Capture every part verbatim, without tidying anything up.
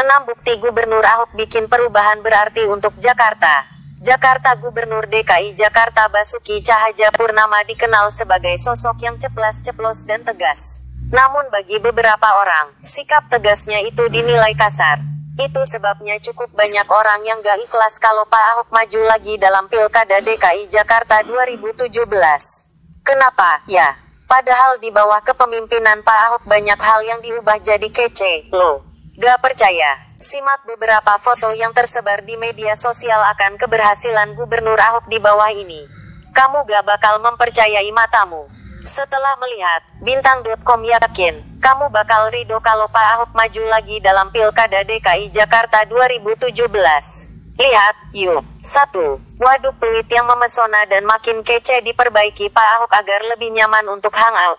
enam Bukti Gubernur Ahok bikin perubahan berarti untuk Jakarta. Jakarta Gubernur D K I Jakarta Basuki Cahayapurnama dikenal sebagai sosok yang ceplas-ceplos dan tegas. Namun bagi beberapa orang, sikap tegasnya itu dinilai kasar. Itu sebabnya cukup banyak orang yang gak ikhlas kalau Pak Ahok maju lagi dalam Pilkada D K I Jakarta dua ribu tujuh belas. Kenapa? Ya, padahal di bawah kepemimpinan Pak Ahok banyak hal yang diubah jadi kece, loh. Gak percaya? Simak beberapa foto yang tersebar di media sosial akan keberhasilan Gubernur Ahok di bawah ini. Kamu gak bakal mempercayai matamu. Setelah melihat, Bintang titik com yakin, kamu bakal ridho kalau Pak Ahok maju lagi dalam Pilkada D K I Jakarta dua ribu tujuh belas. Lihat, yuk. satu. Waduk peluit yang memesona dan makin kece diperbaiki Pak Ahok agar lebih nyaman untuk hangout.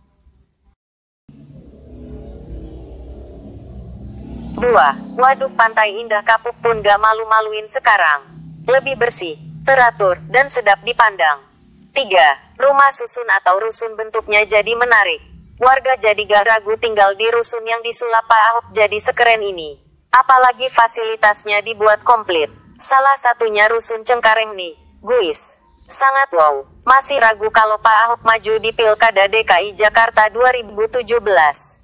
dua. Waduk Pantai Indah Kapuk pun gak malu-maluin sekarang. Lebih bersih, teratur, dan sedap dipandang. tiga. Rumah susun atau rusun bentuknya jadi menarik. Warga jadi gak ragu tinggal di rusun yang disulap Pak Ahok jadi sekeren ini. Apalagi fasilitasnya dibuat komplit. Salah satunya rusun Cengkareng nih, guys. Sangat wow. Masih ragu kalau Pak Ahok maju di Pilkada D K I Jakarta dua ribu tujuh belas.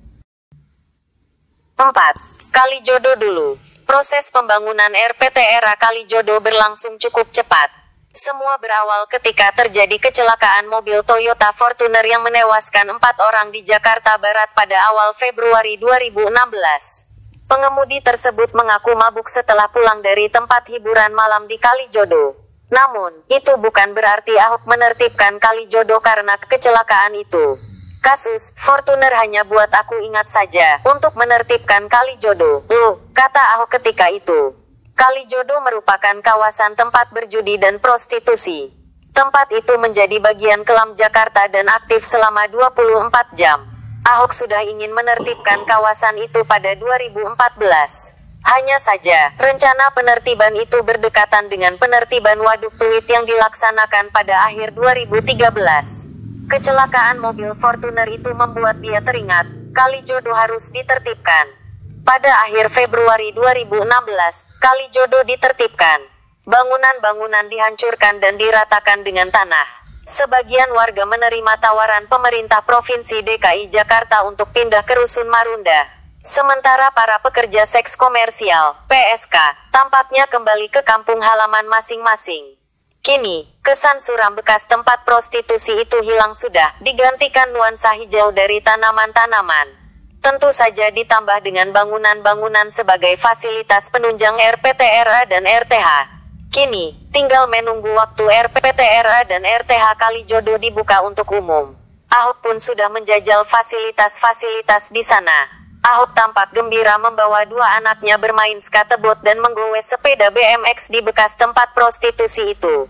empat. Kalijodo dulu. Proses pembangunan R P T R A Kalijodo berlangsung cukup cepat. Semua berawal ketika terjadi kecelakaan mobil Toyota Fortuner yang menewaskan empat orang di Jakarta Barat pada awal Februari dua ribu enam belas. Pengemudi tersebut mengaku mabuk setelah pulang dari tempat hiburan malam di Kalijodo. Namun, itu bukan berarti Ahok menertibkan Kalijodo karena kecelakaan itu. Kasus Fortuner hanya buat aku ingat saja untuk menertibkan Kalijodo, loh, kata Ahok ketika itu. Kalijodo merupakan kawasan tempat berjudi dan prostitusi. Tempat itu menjadi bagian kelam Jakarta dan aktif selama dua puluh empat jam. Ahok sudah ingin menertibkan kawasan itu pada dua ribu empat belas. Hanya saja, rencana penertiban itu berdekatan dengan penertiban waduk peluit yang dilaksanakan pada akhir dua ribu tiga belas. Kecelakaan mobil Fortuner itu membuat dia teringat, Kalijodo harus ditertibkan. Pada akhir Februari dua ribu enam belas, Kalijodo ditertibkan. Bangunan-bangunan dihancurkan dan diratakan dengan tanah. Sebagian warga menerima tawaran pemerintah Provinsi D K I Jakarta untuk pindah ke Rusun Marunda. Sementara para pekerja seks komersial, P S K, tampaknya kembali ke kampung halaman masing-masing. Kini, kesan suram bekas tempat prostitusi itu hilang sudah, digantikan nuansa hijau dari tanaman-tanaman. Tentu saja ditambah dengan bangunan-bangunan sebagai fasilitas penunjang R P T R A dan R T H. Kini, tinggal menunggu waktu R P T R A dan R T H Kalijodo dibuka untuk umum. Ahok pun sudah menjajal fasilitas-fasilitas di sana. Ahok tampak gembira membawa dua anaknya bermain skateboard dan menggoes sepeda B M X di bekas tempat prostitusi itu.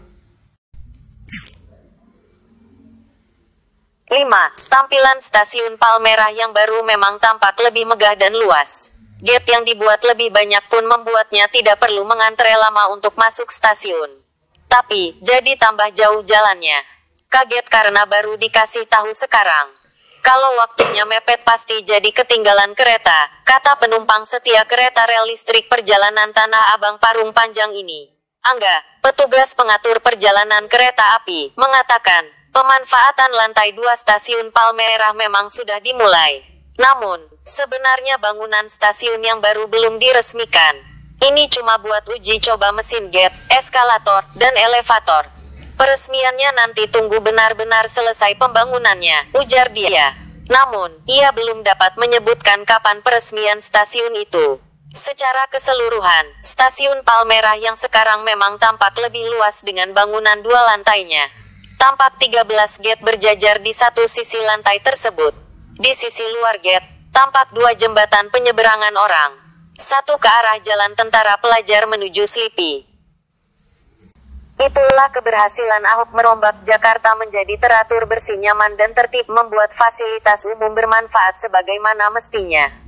lima. Tampilan Stasiun Palmerah yang baru memang tampak lebih megah dan luas. Gate yang dibuat lebih banyak pun membuatnya tidak perlu mengantre lama untuk masuk stasiun. Tapi, jadi tambah jauh jalannya. Kaget karena baru dikasih tahu sekarang. Kalau waktunya mepet pasti jadi ketinggalan kereta, kata penumpang setia kereta rel listrik perjalanan Tanah Abang Parung Panjang ini. Angga, petugas pengatur perjalanan kereta api, mengatakan, pemanfaatan lantai dua stasiun Palmerah memang sudah dimulai. Namun, sebenarnya bangunan stasiun yang baru belum diresmikan. Ini cuma buat uji coba mesin gate, eskalator, dan elevator. Peresmiannya nanti tunggu benar-benar selesai pembangunannya, ujar dia. Namun, ia belum dapat menyebutkan kapan peresmian stasiun itu. Secara keseluruhan, stasiun Palmerah yang sekarang memang tampak lebih luas dengan bangunan dua lantainya. Tampak tiga belas gate berjajar di satu sisi lantai tersebut. Di sisi luar gate, tampak dua jembatan penyeberangan orang. Satu ke arah jalan tentara pelajar menuju Slipi. Itulah keberhasilan Ahok merombak Jakarta menjadi teratur, bersih, nyaman dan tertib, membuat fasilitas umum bermanfaat sebagaimana mestinya.